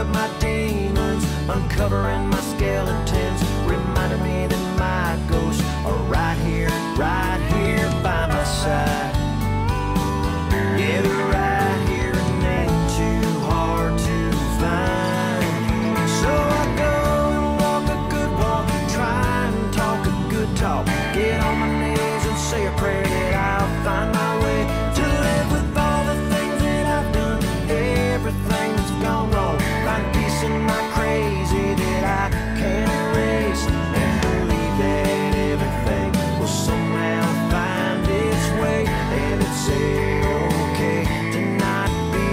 up my demons, uncovering my skeletons, reminding me that my ghosts are right here by my side. Yeah, they're right here and ain't too hard to find. So I go and walk a good walk, try and talk a good talk, get on my knees and say a prayer that I'll find my way to live with all the things that I've done, everything that's gone wrong, find peace in my crazy that I can't erase, and believe that everything will somehow find its way, and it's okay to not be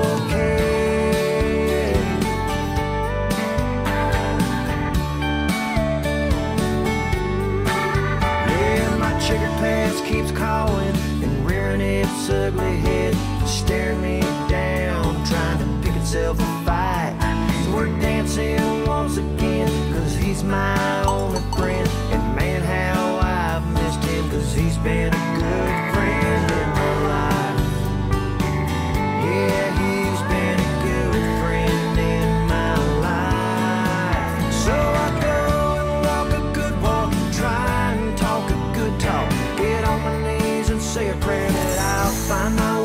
okay. Yeah, my checkered past keeps calling and rearing its ugly head, staring me down, trying to pick itself a fight. So we're dancing once again, cause he's my only friend, and man how I've missed him, cause he's been a good friend in my life. Yeah, he's been a good friend in my life. So I go and walk a good walk, try and talk a good talk, get on my knees and say a prayer that I'll find my